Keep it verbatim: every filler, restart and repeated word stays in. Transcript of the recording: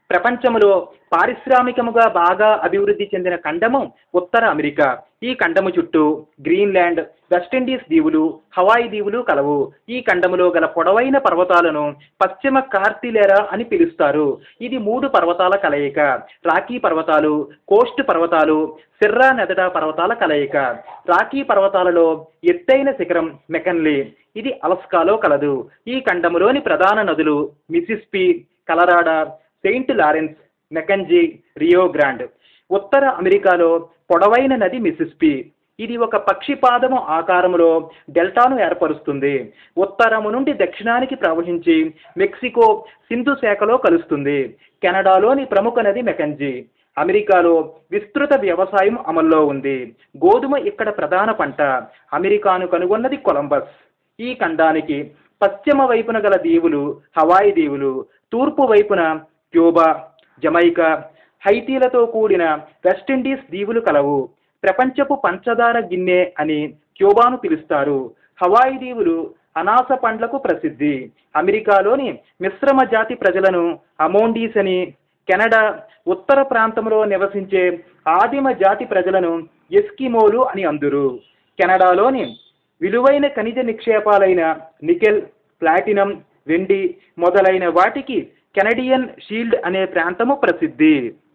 ప్రపంచంలో పారిశ్రామికముగా బాగా అభివృద్ధి చెందిన ఖండము ఉత్తర అమెరికా. ఈ ఖండము చుట్టూ గ్రీన్లాండ్, వెస్టిండీస్ దీవులు, హవాయి దీవులు కలవు. ఈ ఖండములో గల పొడవైన పర్వతాలను పశ్చిమ కార్టిలెరా అని పిలుస్తారు. ఇది మూడు పర్వతాల కలయిక. రాకీ పర్వతాలు, కోస్ట్ పర్వతాలు, సిర్రా నెదడా పర్వతాల కలయిక. రాకీ పర్వతాలలో ఎత్తైన శిఖరం మెకన్లీ. ఇది అలస్కాలో కలదు. ఈ ఖండములోని ప్రధాన నదులు Mississippi, Colorado, Saint Lawrence, Mackenzie, Rio Grande. ఉత్తర అమెరికాలో పొడవైన నది మిసిసిపి. ఇది ఒక పక్షిపాదము ఆకారములో డెల్టాను ఏర్పరుస్తుంది. ఉత్తరము నుండి దక్షిణానికి ప్రవహించి మెక్సికో సింధు శాఖలో కలుస్తుంది. కెనడాలోని ప్రముఖ నది మెకంజీ. అమెరికాలో విస్తృత వ్యవసాయం అమల్లో ఉంది. గోధుమ ఇక్కడ ప్రధాన పంట. అమెరికాను కనుగొన్నది కొలంబస్. ఈ ఖండానికి పశ్చిమ వైపున గల దీవులు హవాయి దీవులు, తూర్పు వైపున క్యూబా, జమైకా, హైతీలతో కూడిన వెస్టిండీస్ దీవులు కలవు. ప్రపంచపు పంచదార గిన్నె అని క్యూబాను పిలుస్తారు. హవాయి దీవులు అనాస పండ్లకు ప్రసిద్ధి. అమెరికాలోని మిశ్రమ జాతి ప్రజలను అమోండీస్ అని, కెనడా ఉత్తర ప్రాంతంలో నివసించే ఆదిమ జాతి ప్రజలను ఎస్కిమోలు అని అందురు. కెనడాలోని విలువైన ఖనిజ నిక్షేపాలైన నికెల్, ప్లాటినం, వెండి మొదలైన వాటికి కెనడియన్ షీల్డ్ అనే ప్రాంతము ప్రసిద్ధి.